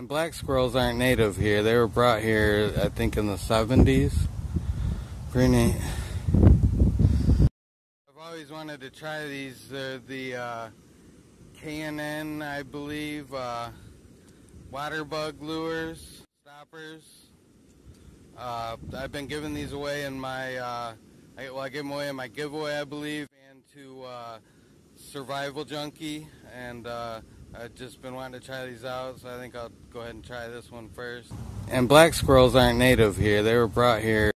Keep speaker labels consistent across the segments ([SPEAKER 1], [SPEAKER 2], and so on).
[SPEAKER 1] And black squirrels aren't native here. They were brought here, I think, in the 70s. Pretty neat. I've always wanted to try these. They're the K&N, I believe, water bug lures, stoppers. I've been giving these away in my, I give them away in my giveaway, I believe, and to Survival Junkie, and I've just been wanting to try these out, so I think I'll go ahead and try this one first. And black squirrels aren't native here. They were brought here.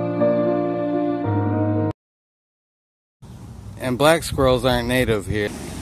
[SPEAKER 1] And black squirrels aren't native here.